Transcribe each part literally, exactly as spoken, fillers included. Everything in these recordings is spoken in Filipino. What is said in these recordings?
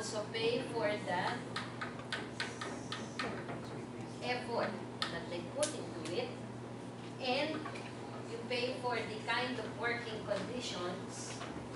also pay for the effort that they put into it, and you pay for the kind of working conditions.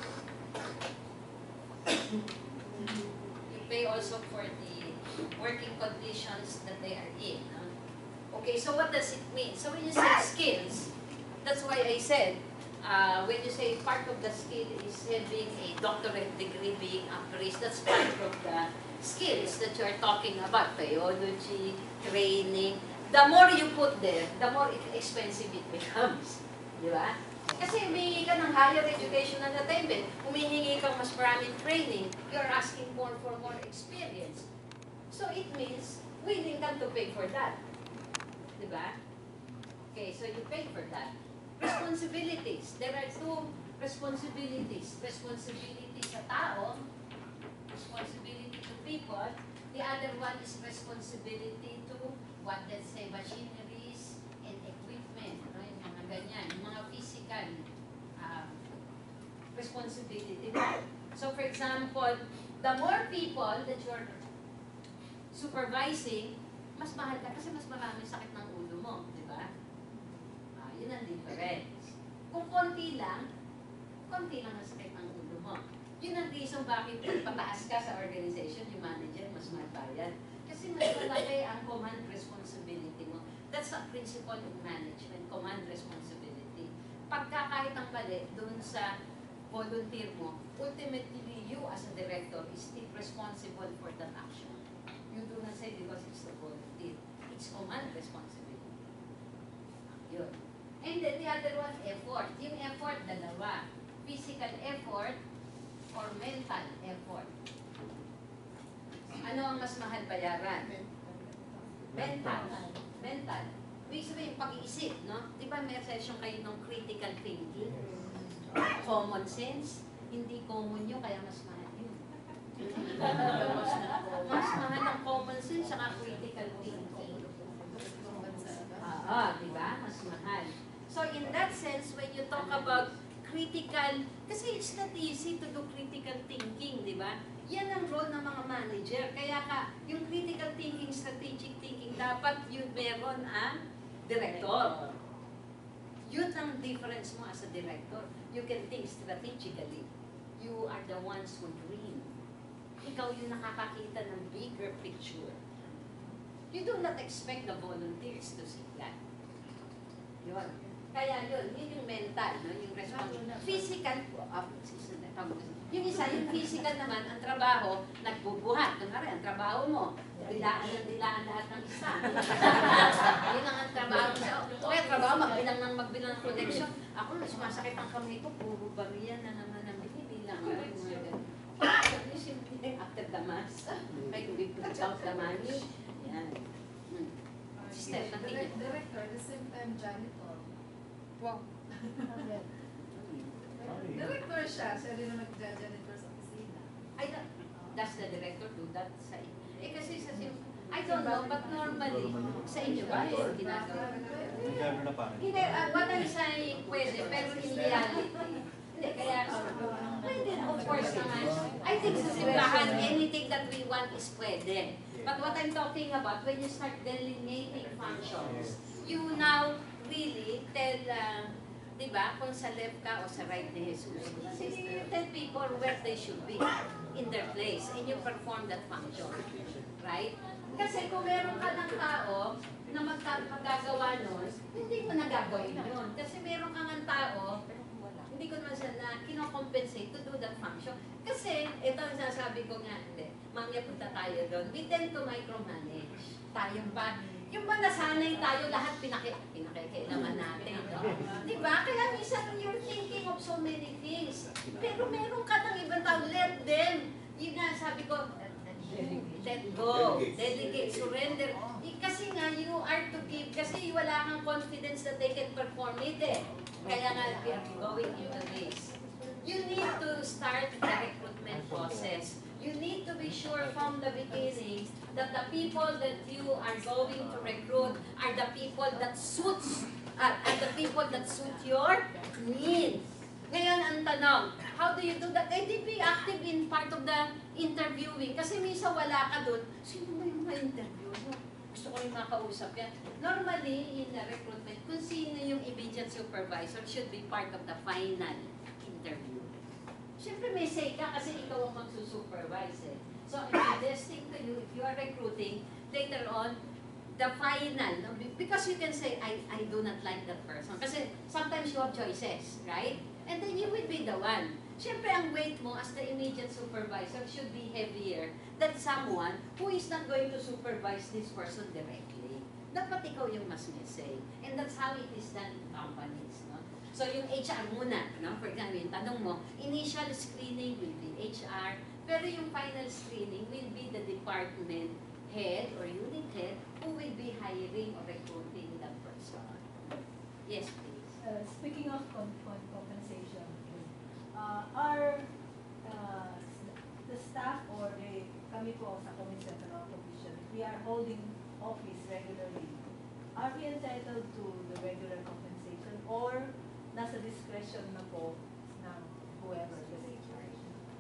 You pay also for the working conditions that they are in. Okay, so what does it mean? So when you say skills, that's why I said, uh, when you say part of the skill is having a doctorate degree, being a priest, that's part of the skills that you are talking about, theology, training. The more you put there, the more expensive it becomes. Di ba? Kasi humihingi ka ng higher educational attainment, humihingi kang mas maraming training, you're asking more for more experience. So it means willing ka to pay for that. Di ba? Okay, so you pay for that. Responsibilities. There are two responsibilities. Responsibility sa tao, responsibility to people. The other one is responsibility to what, let's say, machineries and equipment. No? Yung mga ganyan, yung mga physical uh, responsibility. So for example, the more people that you're supervising, mas mahal ka kasi mas marami sakit ng ulo mo, di ba? Uh, yun ang difference. Kung konti lang, konti lang ang sakit ng ulo mo. Yun ang reason bakit pataas ka sa organization, yung manager, mas mabayad. Kasi mas malaki ang command responsibility mo. That's a principle in management, command responsibility. Pagka kahit ang mali, dun sa volunteer mo, ultimately you as a director is still responsible for that action. You do not say because it's the volunteer. It's command responsibility. Yun. And then the other one, effort. Yung effort, dalawa. Physical effort or mental effort. Ano ang mas mahal bayaran? Mental. Mental. Ibig sabihin, pag-iisip, no? Di ba may session kayo ng critical thinking? Common sense? Hindi common yun, kaya mas mahal yun. mas, mas mahal ang common sense saka critical thinking. Ah, ah, di ba? Mas mahal. So in that sense, when you talk about critical, kasi it's not easy to do critical thinking, di ba? Yan ang role ng mga manager. Kaya ka, yung critical thinking, strategic thinking, dapat yun meron ang director. Yun ang difference mo as a director. You can think strategically. You are the ones who dream. Ikaw yung nakakakita ng bigger picture. You do not expect the volunteers to see that. Yun. Kaya yun, yun yung mental, no? Yung responsibility. Physical, uh, yung isa, yung physical naman, ang trabaho, nagbubuhat. Kunwari, ang trabaho mo, dilaan ng dilaan lahat ng isa. Yun ang ang trabaho mo. O kaya trabaho, magbilang ng magbilang ng connection. Ako, sumasakit ang kamay ko, puro bariyan na naman ang binibilang. After the mass, may we put out the money. Yan. Step na Director, the same time janitor. Wow. Director siya, siya rin ang nag-janitor sa opisina. I don't, does the director do that sa inyo? Eh kasi sa sim, I don't know, but normally, sa inyo ba yung ginagawa? Hindi, uh, what I'm saying, pwede, pero in reality, hindi, kaya, pwede, of course naman. I think sa simbahan, anything that we want is pwede. But what I'm talking about, when you start delineating functions, you now really tell, uh, di ba, kung sa left ka o sa right ni Jesus, you tell people where they should be in their place, and you perform that function. Right? Kasi kung meron ka ng tao na magagawa nun, hindi mo nagagawin yun. Kasi meron ka ng tao, hindi ko naman siya na kinocompensate to do that function. Kasi, ito ang sasabi ko nga, hindi, mangya punta tayo doon, we tend to micromanage. Tayo ba? Yung ba nasanay tayo, lahat pinaki, pinakikailaman natin. Di ba? Kaya minsan you're thinking of so many things. Pero meron ka ng ibang tao, let them. Yun nga, sabi ko, let go, delegate, surrender. Eh, kasi nga, you are to give, kasi wala kang confidence that they can perform it eh. Kaya nga, we are going into this. You need to start the recruitment process. You need to be sure from the beginning that the people that you are going to recruit are the people that suits, uh, are the people that suit your needs. Ngayon, ang tanong, how do you do that? Eh, di be active in part of the interview interviewing, kasi minsan wala ka doon, sino ba yung ma-interview mo? Gusto ko yung makausap yan. Normally, in the recruitment, kung sino yung immediate supervisor should be part of the final interview. Siyempre may say ka kasi ikaw ang magsusupervise eh. So, I'm suggesting to you, if you are recruiting, later on, the final, no? Because you can say, I, I do not like that person. Kasi sometimes you have choices, right? And then you will be the one. Siyempre, ang weight mo as the immediate supervisor should be heavier than someone who is not going to supervise this person directly. Dapat ikaw yung mas may say. And that's how it is done in companies. No? So, yung H R muna, no? For example, yung tanong mo, initial screening will be H R, pero yung final screening will be the department head or unit head who will be hiring or recruiting that person. Yes, please. Uh, speaking of com com compensation, uh, our uh, the staff or the kami po sa Commission Central Commission, we are holding office regularly. Are we entitled to the regular compensation or nasa discretion na po ng whoever is in charge?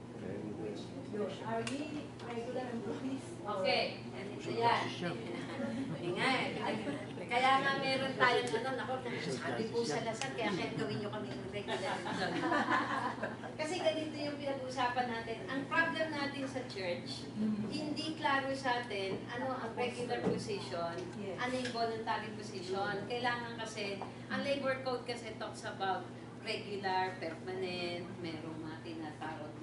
Are we regular employees? Okay, ganito yan. Ingay. Kaya nga meron tayong ano, naku, sabi po sa Lasal, kaya kaya gawin nyo kami yung regular employee. Kasi ganito yung pinag-uusapan natin. Ang problem natin sa church, hindi klaro sa atin ano ang regular position, ano yung voluntary position. Kailangan kasi, ang labor code kasi talks about regular, permanent, merong mga tinatawag.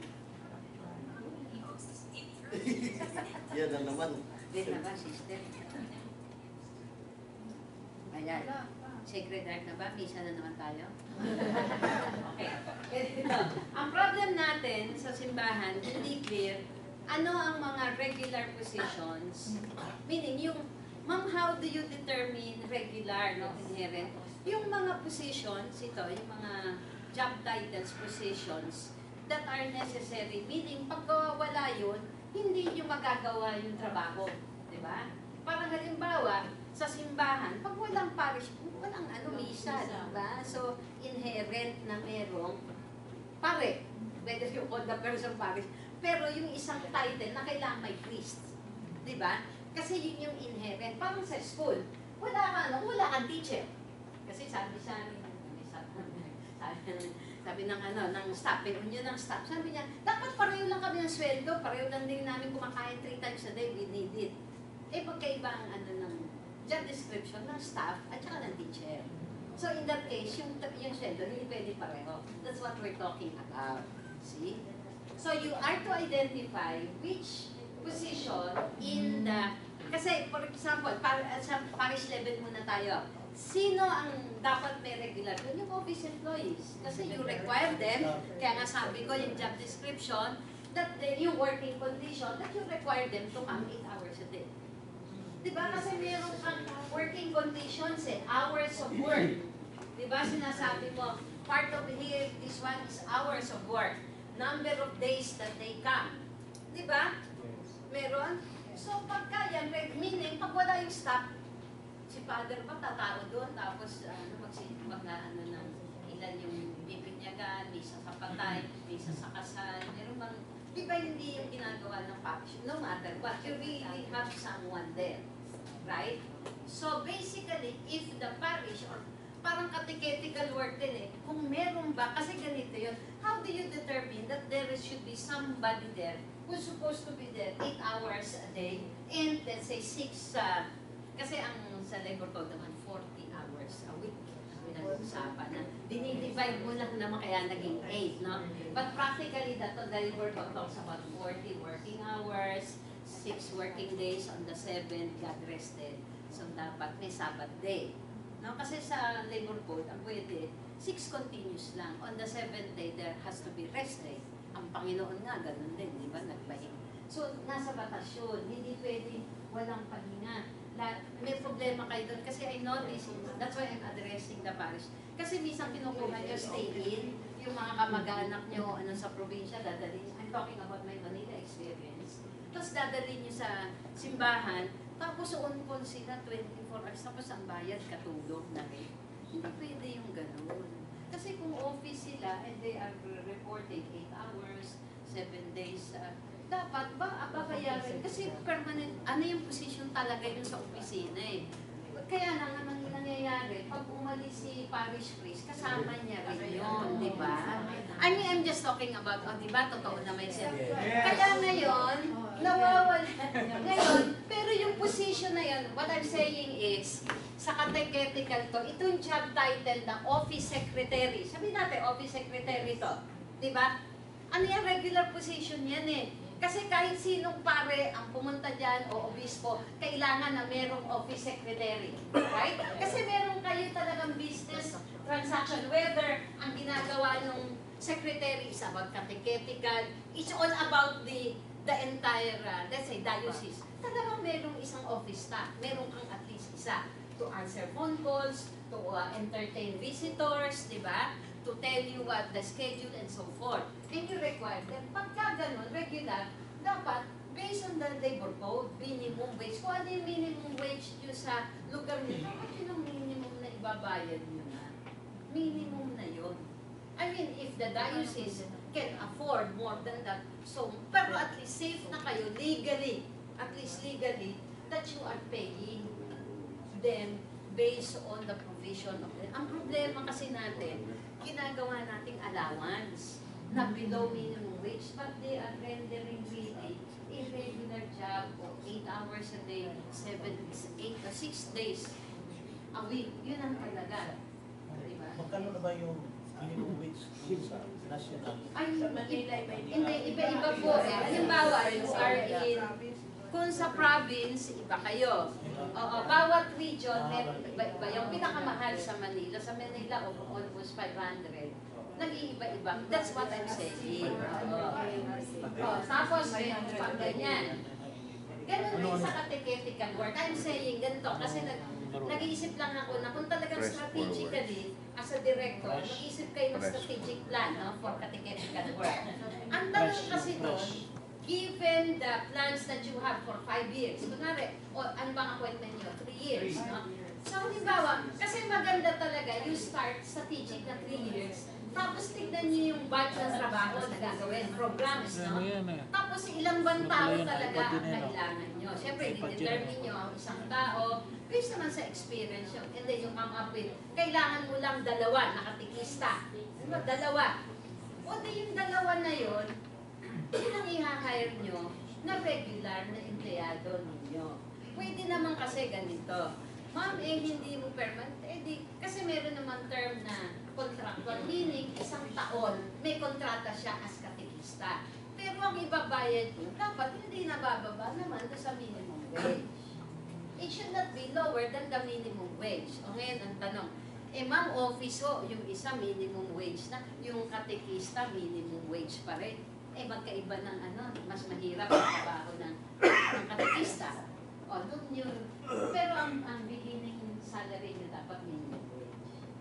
Yan na naman. Din na ba, sister? Ayan. Sacred Heart na ba? Misa na naman tayo? Okay. Ito. Ang problem natin sa simbahan, hindi clear, ano ang mga regular positions? Meaning, yung, ma'am, how do you determine regular, no, inherent? Yung mga positions, ito, yung mga job titles, positions, that are necessary. Meaning, pag wala yun, hindi nyo magagawa yung trabaho. Diba? Parang halimbawa, sa simbahan, pag walang parish, walang ano, misa, diba? So, inherent na merong pare, whether you call the person parish, pero yung isang title na kailangan may priest. Diba? Kasi yun yung inherent. Parang sa school, wala ka, ano, wala kang teacher. Kasi sabi sa amin, sabi, sabi ng ano, ng staff, pero yun ng staff, sabi niya, dapat pareho lang kami ng sweldo, pareho lang din namin kumakain three times a day, we need it. Eh, pagkaiba ang ano ng job description ng staff at saka ng teacher. So, in that case, yung, yung sweldo, hindi pwede pareho. That's what we're talking about. See? So, you are to identify which position in the, kasi, for example, par, sa parish level muna tayo, sino ang dapat may regular doon? Yung office employees. Kasi you require them, kaya nga sabi ko yung job description, that the, yung working condition, that you require them to come eight hours a day. Diba? Kasi meron kang working conditions eh, hours of work. Diba? Sinasabi mo, part of here, this one is hours of work. Number of days that they come. Diba? Meron? So pagka yan, meaning, pag wala yung staff, si Father ba tatao doon, tapos ano, mag, ano ng ilan yung bibinyagan, misa sa patay, misa sa kasal, meron bang, di ba hindi yung ginagawa ng parish? No matter what, you really have someone there, right? So basically, if the parish, or parang catechetical work din eh, kung meron ba, kasi ganito yun, how do you determine that there should be somebody there who's supposed to be there eight hours a day, and let's say six, uh, kasi ang sa labor code naman, forty hours a week. Pinag-usapan na. Dinidivide mo lang naman kaya naging eight, no? But practically, that the labor code talks about forty working hours, six working days on the seventh, God rested. So, dapat may Sabbath day. No? Kasi sa labor code, ang pwede, six continuous lang. On the seventh day, there has to be rest day. Ang Panginoon nga, ganun din, di ba? Nagpahinga. So, nasa batas yun. Hindi pwede walang pahinga. La, may problema kayo doon. Kasi I notice, that's why I'm addressing the parish. Kasi minsan kinukuha nyo stay in, yung mga kamag-anak nyo ano, sa probinsya, dadalhin nyo. I'm talking about my Manila experience. Tapos dadalhin nyo sa simbahan, tapos on-call sila twenty-four hours, tapos ang bayad katulong na rin. Hindi pwede yung ganun. Kasi kung office sila and they are reporting eight hours, seven days, uh, dapat ba babayaran? Kasi permanent, ano yung position talaga yun sa opisina eh. Kaya lang naman nangyayari, pag umalis si Parish Priest, kasama niya rin yun, di ba? I mean, I'm just talking about, oh, di ba, totoo naman siya. Kaya ngayon, nawawala. Ngayon, pero yung position na yun, what I'm saying is, sa catechetical to, itong job title ng Office Secretary, sabi natin, Office Secretary to, di ba? Ano yung regular position yan eh? Kasi kahit sinong pare ang pumunta dyan o obispo, kailangan na merong office secretary. Right? Kasi meron kayo talagang business transaction. Whether ang ginagawa ng secretary is about catechetical, it's all about the the entire, uh, let's say, diocese. Talagang merong isang office staff. Meron kang at least isa to answer phone calls, to uh, entertain visitors, di ba? To tell you what the schedule and so forth. And you require them. Pagka ganun, regular, dapat based on the labor code, minimum wage. Kung ano yung minimum wage nyo sa lugar nyo, dapat yun ang minimum na ibabayad nyo na. Minimum na yun. I mean, if the diocese can afford more than that, so, pero at least safe na kayo legally, at least legally, that you are paying them based on the provision of it. Ang problema kasi natin, ginagawa nating allowance na below minimum wage, but they are rendering really irregular job of eight hours a day, seven, eight, uh, six days a week. Yun ang talaga. Diba? Magkano na ba yung minimum wage sa national? Ay, hindi, iba-iba po eh. Halimbawa, you are in, kung sa province, iba kayo. Oo, bawat region, meron iba-iba. Yung pinakamahal sa Manila, sa Manila, almost five hundred. Nag-iiba-iba. That's what I'm saying. Oo. Oh, tapos, pag ganyan. Ganun rin sa catechetical work. I'm saying ganito, kasi nag, nag-iisip lang ako na kung talagang strategically, as a director, mag-iisip kayo ng strategic plan no, for catechetical work. Ang tanong kasi doon, given the plans that you have for five years, kunwari, o ano bang appointment nyo? Three years, no? So, halimbawa, kasi maganda talaga, you start strategic na three years, tapos tignan niyo yung batch ng trabaho na gagawin, programs, no? Tapos ilang bang tao talaga ang kailangan nyo. Siyempre, i-determine nyo ang isang tao, based naman sa experience nyo. And then yung come up with, kailangan mo lang dalawa, nakatikista. Diba? Dalawa. O di yung dalawa na yun, yun ang i-hire nyo na regular na empleyado ninyo. Pwede naman kasi ganito. Ma'am, eh hindi mo permanent, eh di, kasi meron naman term na contractual, meaning isang taon, may kontrata siya as katikista. Pero ang ibabayad mo, dapat hindi nabababa naman doon sa minimum wage. It should not be lower than the minimum wage. O ngayon, ang tanong, eh ma'am, office ho, yung isa minimum wage na, yung katikista minimum wage pa rin. Eh magkaiba ng ano, mas mahirap ang trabaho ng, ng katikista. O, doon yun. Pero ang, ang beginning salary niyo dapat minimum wage.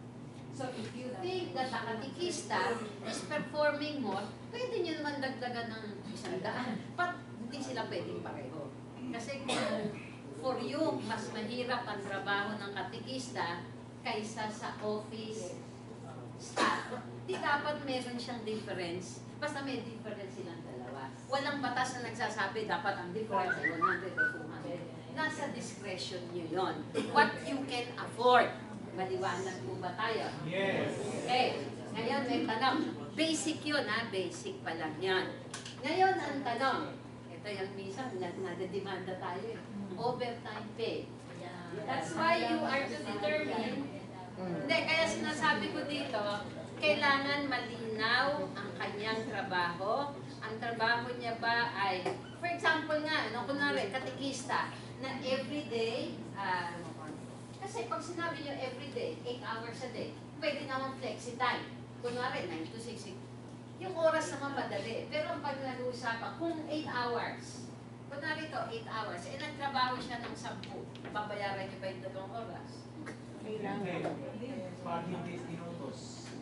So if you think that the katikista is performing more, pwede nyo naman dagdagan ng isang daan. But hindi sila pwedeng pareho. Kasi kung for you, mas mahirap ang trabaho ng katikista kaysa sa office staff, di dapat meron siyang difference. Basta may difference silang dalawa. Walang batas na nagsasabi dapat ang difference ay one hundred or two hundred. Nasa discretion nyo yun. What you can afford. Maliwanag po ba tayo? Yes. Okay. Ngayon may tanong. Basic yun ha. Basic pa lang yan. Ngayon ang tanong. Ito yung minsan, nadedemanda tayo eh. Overtime pay. That's why you are to determine. Hindi, kaya sinasabi ko dito, kailangan malinaw ang kanyang trabaho. Ang trabaho niya ba ay, for example nga, no, kunwari, katikista, na everyday, uh, kasi pag sinabi niyo everyday, eight hours a day, pwede naman flexi time. Kunwari, nine to six. Yung oras naman madali. Pero ang pag nag-uusapan, kung eight hours, kunwari ito, eight hours, eh nagtrabaho siya ng sampu, babayaran niyo ba yung dalawang oras? Kailangan. Pag hindi inutos.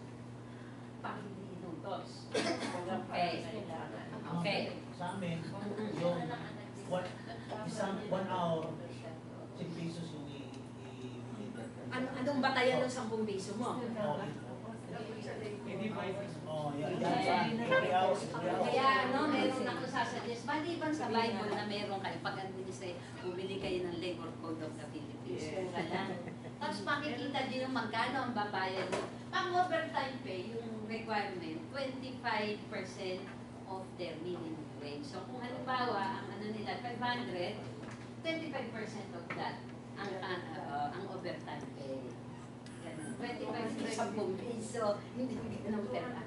Pag hindi inutos. Okay. Okay. Sa amin, yung one, isang one hour, six pesos yung i- i- i- An anong batayan ng sampung piso mo? Oh, Hindi ba? oh, yeah, yeah, sa three hours, three hours. Kaya ano, meron ako sasuggest, Maliban sa Bible na meron kayo, pag-administrate, bumili kayo ng Labor Code of the Philippines. Kung lang. Tapos makikita nyo yung magkano ang babayad nyo. Pang overtime pay, yung requirement, twenty-five percent of their minimum wage. So kung halimbawa, ang ano nila, five hundred, twenty-five percent of that ang uh, ang overtime pay. twenty-five percent sa piso, hindi ganun pera.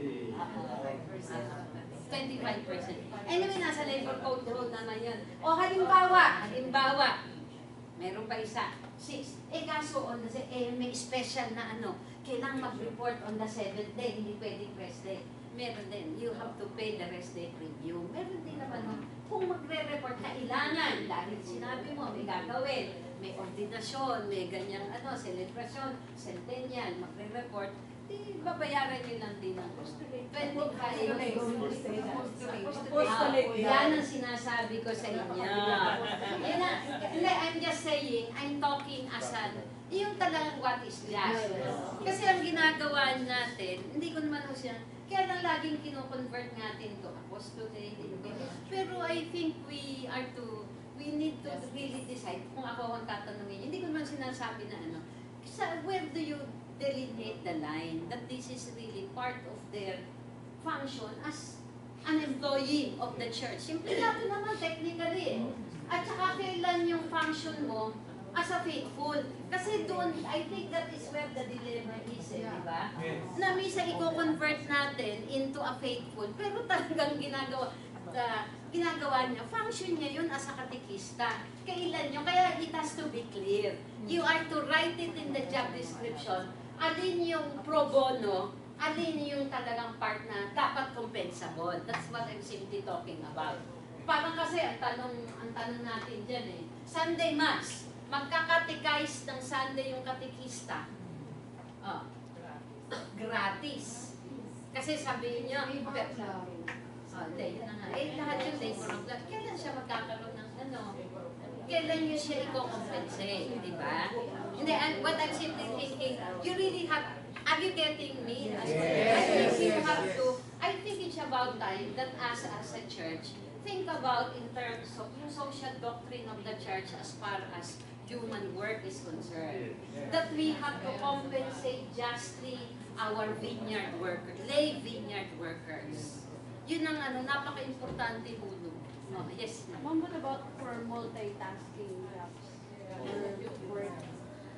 twenty-five percent. Anyway, nasa labor code code naman yun. O halimbawa, halimbawa, meron pa isa, six. Eh kaso on the, eh, may special na ano, kailangan mag-report on the seventh day, hindi pwedeng rest day. Meron din, you have to pay the rest day premium. Meron din naman, no, kung magre-report, kailangan, dahil sinabi mo, may gagawin, may ordinasyon, may ganyang ano, celebration, centennial, magre-report, di babayaran nyo lang din ng twenty-five. Yan ang sinasabi ko sa inyo. Yan ang, hindi, I'm just saying, I'm talking as an, yung talagang what is just. Kasi ang ginagawa natin, hindi ko naman siya, kaya lang laging kino-convert natin to apostolate. Pero I think we are to, we need to really decide kung ako ang tatanungin. Hindi ko naman sinasabi na ano, sa, where do you delineate the line that this is really part of their function as an employee of the church. Simple natin naman technically. At saka kailan yung function mo as a faithful. Kasi doon, I think that is where the dilemma is, eh, di ba? Na misa i-convert natin into a faithful, pero talagang ginagawa, uh, ginagawa niya, function niya yun as a katikista. Kailan nyo? Kaya it has to be clear. You are to write it in the job description, alin yung pro bono, alin yung talagang part na dapat compensable. That's what I'm simply talking about. Parang kasi ang tanong, ang tanong natin dyan eh, Sunday Mass, magkakatikais ng Sunday yung katikista. Oh, gratis. Kasi sabihin nyo, oh, hindi, yun na nga. Eh, lahat yung labor of love. Kailan siya magkakaroon ng ano? Kailan nyo siya i-compensate, di ba? Hindi, and what I'm simply thinking, you really have, are you getting me? As yes. I think you have to, I think it's about time that as, as a church, think about in terms of yung social doctrine of the church as far as human work is concerned. That we have to compensate justly our vineyard workers, lay vineyard workers. Yun ang ano, napaka-importante ulo. Oh, yes. Ma'am, what about for multitasking jobs? Or work?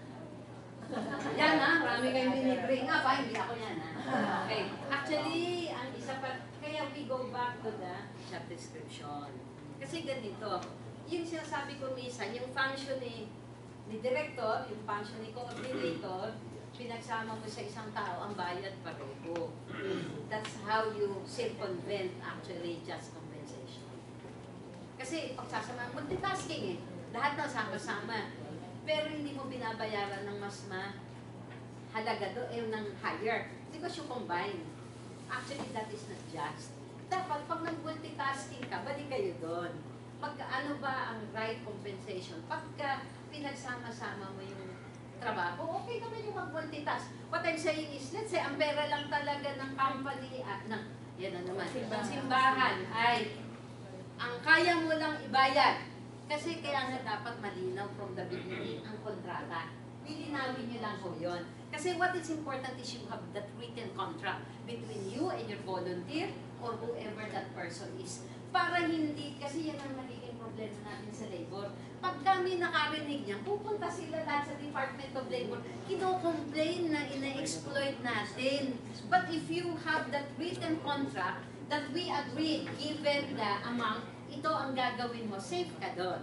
Yan ha, marami kayong binibring up ha, hindi ako yan ha. Okay. Actually, ang isa pa, kaya we go back to the job description. Kasi ganito, yung sinasabi ko minsan, yung function ni, ni director, yung function ni coordinator, pinagsama mo sa isang tao, ang bayad pareho. That's how you circumvent actually just compensation. Kasi pagsasama, multitasking eh. Lahat na sama-sama. Pero hindi mo binabayaran ng mas mahalaga do, eh, ng higher. Because you combine. Actually, that is not just. Dapat, pag nag-multitasking ka, balik kayo doon. Pagka, ano ba ang right compensation? Pagka pinagsama-sama mo yung trabaho, okay naman yung mag-multitask. What I'm saying is, let's say, ang pera lang talaga ng company, at ng, yan na naman, ng simbahan ay, ang kaya mo lang ibayad. Kasi kaya nga dapat malinaw from the beginning ang kontrata. Lilinawin nyo lang po yun. Kasi what is important is you have that written contract between you and your volunteer or whoever that person is. Para hindi, kasi yan ang nagiging problema natin sa labor. Pag kami nakarinig niya, pupunta sila lahat sa Department of Labor, kino-complain na ina-exploit natin. But if you have that written contract that we agree, given the amount, ito ang gagawin mo, safe ka doon.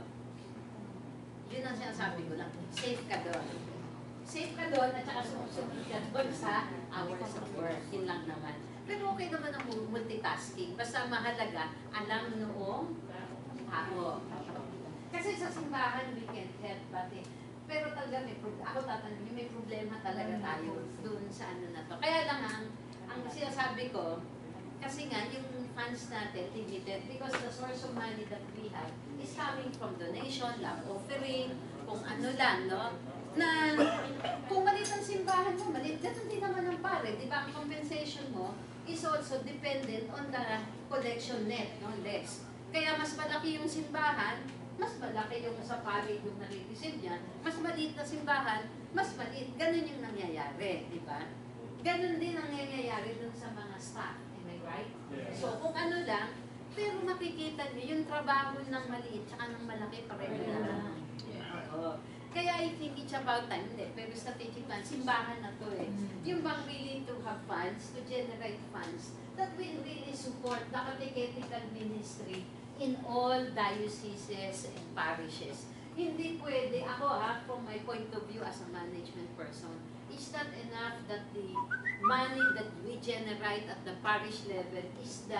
Yun ang sinasabi ko lang, safe ka doon. Safe ka doon at saka sumusunod ka doon sa hours of work. Yun lang naman. Pero okay naman ang multitasking. Basta mahalaga, alam noong tao. Kasi sa simbahan, we can't help but eh. Pero talaga may problema. Ako tatanungin, may problema talaga tayo doon sa ano na to. Kaya lang ang, ang sinasabi ko, kasi nga, yung funds natin, limited, because the source of money that we have is coming from donation, love offering, kung ano lang, no? Na, kung maliit ang simbahan mo, maliit, ganun din naman ang pare, di ba? Ang compensation mo is also dependent on the collection net, no? Less. Kaya mas malaki yung simbahan, mas malaki yung sa pari yung nare-receive niya, mas maliit na simbahan, mas maliit. Ganun yung nangyayari, di ba? Ganun din ang nangyayari dun sa mga staff. Am I right? So, kung ano lang, pero makikita niyo yung trabaho ng maliit tsaka ng malaki pareho na. Oo. Kaya I think it's about time, hindi, pero strategic plan, simbahan na to eh. Yung bang willing to have funds, to generate funds, that will really support the catechetical ministry in all dioceses and parishes. Hindi pwede, ako ha, from my point of view as a management person, it's not enough that the money that we generate at the parish level is the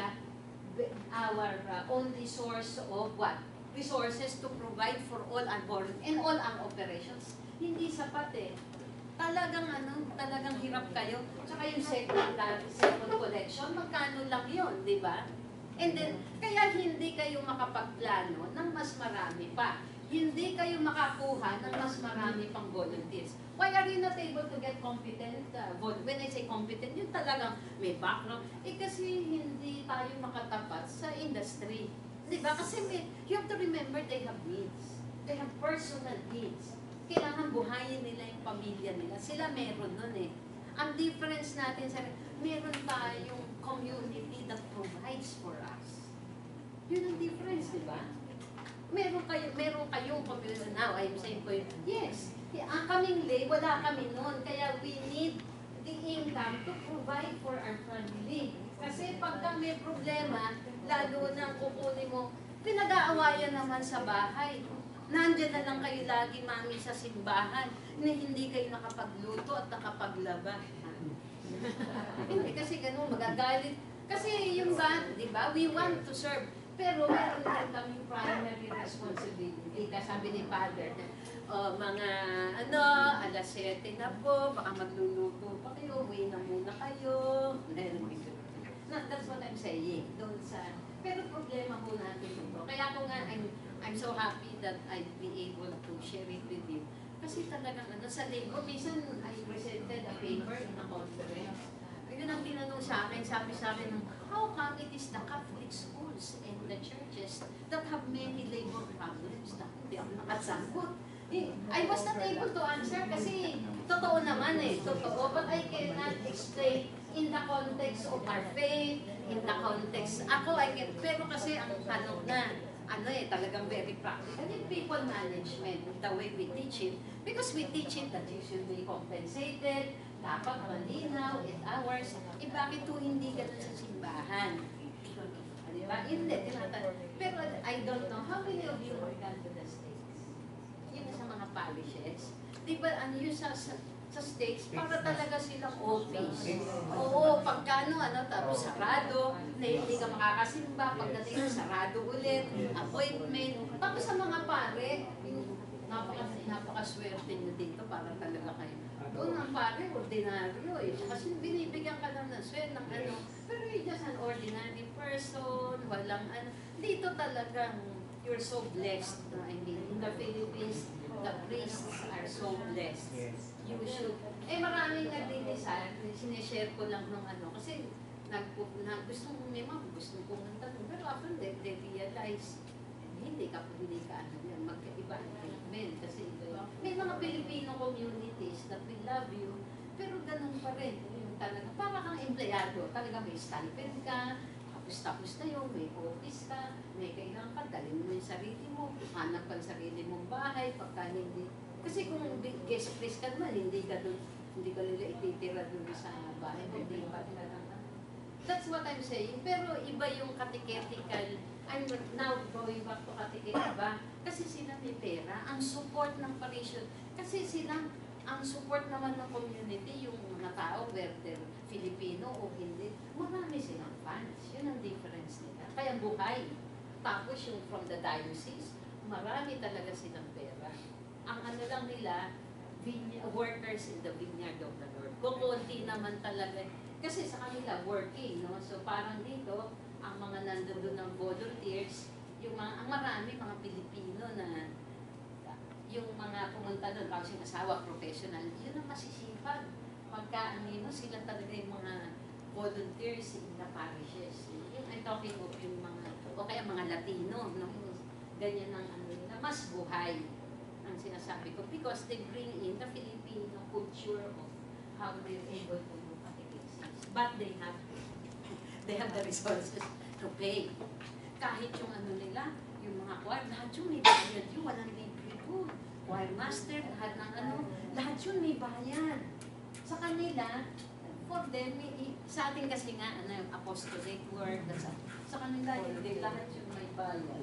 our uh, only source of what? Resources to provide for all our board and all our operations. Hindi sapat eh. Talagang ano, talagang hirap kayo. Tsaka yung second, second collection, magkano lang yun, di ba? And then, kaya hindi kayo makapagplano ng mas marami pa. Hindi kayo makakuha ng mas marami pang volunteers. Why are you not able to get competent? Uh, when I say competent, yun talagang may background. Eh kasi hindi tayo makatapat sa industry. Diba? Kasi may, you have to remember they have needs. They have personal needs. Kailangan buhayin nila yung pamilya nila. Sila meron nun eh. Ang difference natin sa meron tayong community that provides for us. Yun ang difference, di ba? Meron kayo, meron kayong community now. I'm saying po yun, yes, ang kaming lay, wala kami nun. Kaya we need the income to provide for our family. Kasi pagka may problema, lalo nang kukunin mo, pinag-aawayan naman sa bahay. Nandiyan na lang kayo lagi, mami, sa simbahan na hindi kayo nakapagluto at nakapaglaba. Hindi kasi ganun, magagalit. Kasi yung ba, di ba, we want to serve. Pero meron din kaming primary responsibility. Kasabi ni Father, uh, mga ano, alas siyete na po, baka magluluto pa kayo, uwi na muna kayo. No, that's what I'm saying. Doon sa, pero problema po natin ito. Kaya ako nga, I'm, I'm so happy that I'd be able to share it with you. Kasi talagang ano, sa labor, minsan I presented a paper in a conference. Yun ang tinanong sa akin, sabi sa akin, how come it is the Catholic schools and the churches that have many labor problems na hindi ako nakasagot? I was not able to answer kasi totoo naman eh, totoo, but I cannot explain in the context of our faith, in the context, ako I can, pero kasi ang tanong na, ano eh, talagang very practical, yung people management, the way we teach it, because we teach it that you should be compensated, dapat malinaw, eight hours, eh bakit po hindi ganun sa simbahan? Diba? Hindi, tinatanong. Pero I don't know, how many of you have gone to the States? Yun sa mga parishes. Diba, ano yun sa, sa, sa States, para talaga silang office. Oo, pagkano, ano, tapos sarado, na hindi ka makakasimba, pagdating na sarado ulit, appointment. Tapos sa mga pare, napaka, napakaswerte nyo dito, para talaga kayo. Doon ang pare, ordinaryo eh. Kasi binibigyan ka lang ng swerte ng ano. Pero you're just an ordinary person, walang ano. Dito talagang, you're so blessed. I mean, in the Philippines, the priests are so blessed. You should. Eh maraming nagdi-desire, sinishare ko lang ng ano. Kasi nag, na, gusto mo, may mga gusto kong tanong. Pero after they, they realize, hindi ka, hindi ka, ano yan, magkaiba ang treatment. Kasi may mga Filipino communities that we love you, pero ganun pa rin. Yung talaga, para kang empleyado, talaga may stipend ka, tapos-tapos na yun, may office ka, may kailangan ka, dalhin mo yung sarili mo, hanap ka ang sarili mong bahay, pagka hindi. Kasi kung guest priest ka naman, hindi ka doon, hindi ka nila ititira doon sa bahay, hindi pa talaga. That's what I'm saying. Pero iba yung catechetical, I'm now going back to catechetical, ba? Kasi sila may pera, ang support ng parishon, kasi sila, ang support naman ng community, yung mga tao, whether Filipino o hindi, marami silang funds. Yun ang difference nila. Kaya buhay. Tapos yung from the diocese, marami talaga silang pera. Ang ano lang nila, workers in the vineyard of the Lord. Kukunti naman talaga. Kasi sa kanila, working, no? So parang dito, ang mga nandoon ng volunteers, yung mga, ang marami, mga Pilipino na, yung mga pumunta doon, tapos yung asawa, professional, yun ang masisipag. Pagka, ano yun, sila talaga yung mga volunteers in the parishes. Yung I'm talking of yung mga o kaya mga Latino, no? Ganyan ang ano nila, mas buhay ang sinasabi ko because they bring in the Filipino culture of how they're able to do catechesis. But they have they have the resources to pay. Kahit yung ano nila, yung mga choir, lahat yun may bayad yun, walang libre po. Choir master, lahat ng ano, lahat yun may bayad. Sa kanila, for them, may, sa atin kasi nga, ano, apostolic work, sa, sa kanila, hindi, lahat yun may bayad.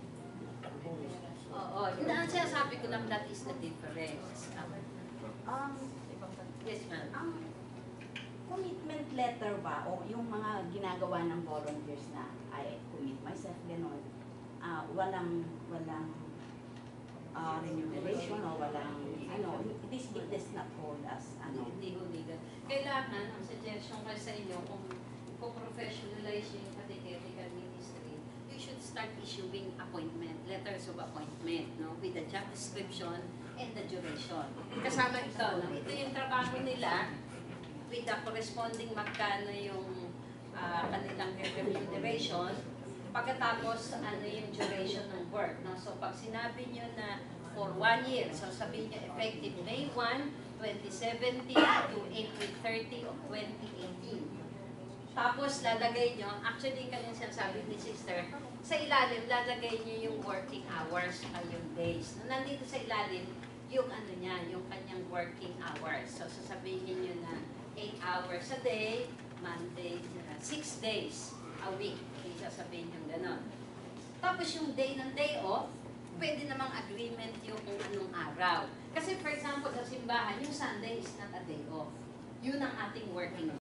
Oo, yun ang sinasabi ko lang, that is the difference. Um, Yes, ma'am. ang commitment letter ba o yung mga ginagawa ng volunteers na I commit myself, gano'n, ah walang, walang ah, remuneration o walang, ano, it is, it does not hold us, ano. Hindi ho legal. Kailangan, ang suggestion ko sa inyo, kung, kung professionalize yung catechetical ministry, you should start issuing appointment, letters of appointment, no, with the job description and the duration. Kasama ito, no, ito yung trabaho nila, with the corresponding magkano yung uh, kanilang remuneration, pagkatapos ano yung duration ng work. No? So pag sinabi nyo na for one year, so sabihin nyo effective May first, twenty seventeen to April thirtieth of twenty eighteen. Tapos lalagay nyo, actually kanina sinasabi ni sister, sa ilalim lalagay nyo yung working hours ay yung days. No, nandito sa ilalim, yung ano niya, yung kanyang working hours. So sasabihin nyo na eight hours a day, Monday, uh, six days a week. Okay, sasabihin nyo gano'n. Tapos yung day ng day off, pwede namang agreement yung kung anong araw. Kasi for example, sa simbahan, yung Sunday is not a day off. Yun ang ating working